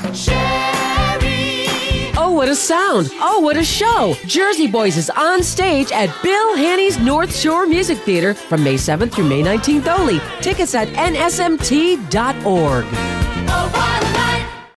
Oh, what a sound. Oh, what a show. Jersey Boys is on stage at Bill Haney's North Shore Music Theater from May 7th through May 19th only. Tickets at nsmt.org.